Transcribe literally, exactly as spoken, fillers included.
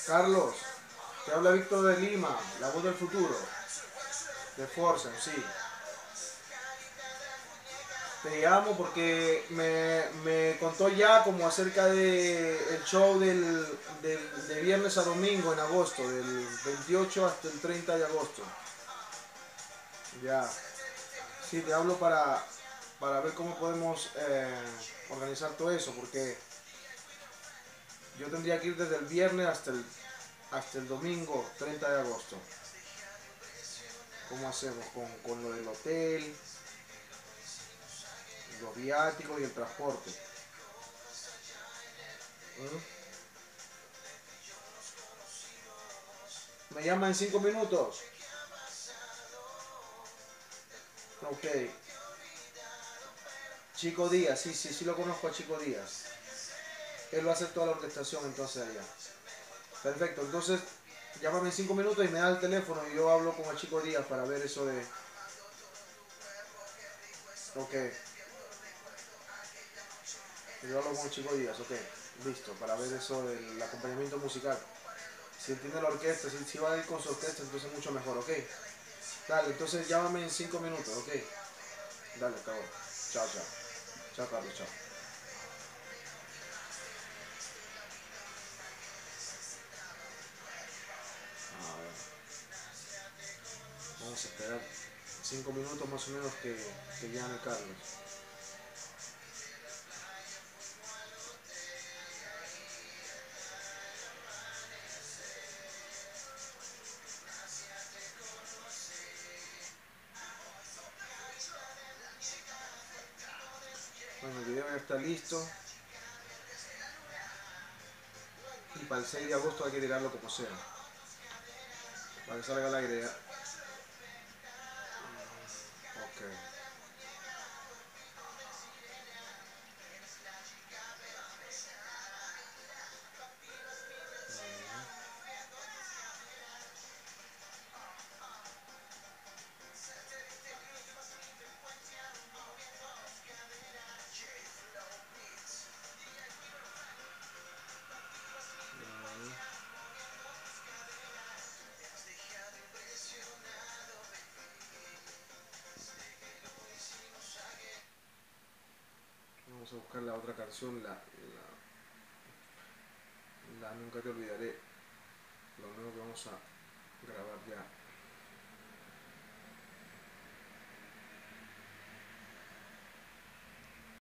Carlos, te habla Víctor de Lima, la voz del futuro, de Forza, sí. Te llamo porque me, me contó ya como acerca de el show del, del- de viernes a domingo en agosto, del veintiocho hasta el treinta de agosto. Ya, sí, te hablo para, para ver cómo podemos eh, organizar todo eso, porque yo tendría que ir desde el viernes hasta el, hasta el domingo treinta de agosto. ¿Cómo hacemos con, con lo del hotel, los viáticos y el transporte? ¿Mm? ¿Me llama en cinco minutos? Ok. Chico Díaz, sí, sí, sí lo conozco a Chico Díaz. Él va a hacer toda la orquestación entonces allá. Perfecto, entonces llámame en cinco minutos y me da el teléfono y yo hablo con el Chico Díaz para ver eso de... Ok, yo hablo con el Chico Díaz, ok, listo, para ver eso del acompañamiento musical. Si él tiene la orquesta, si, si va a ir con su orquesta, entonces mucho mejor, ok. Dale, entonces llámame en cinco minutos, ok. Dale, cabrón. Chao, chao. Chao, Carlos, chao. A ver, vamos a esperar cinco minutos más o menos que, que llame Carlos. Bueno, el video ya está listo. Y para el seis de agosto hay que tirarlo como sea. Para que salga al aire ya. Ok. Vamos a buscar la otra canción, la, la, la Nunca te olvidaré. Lo nuevo que vamos a grabar ya.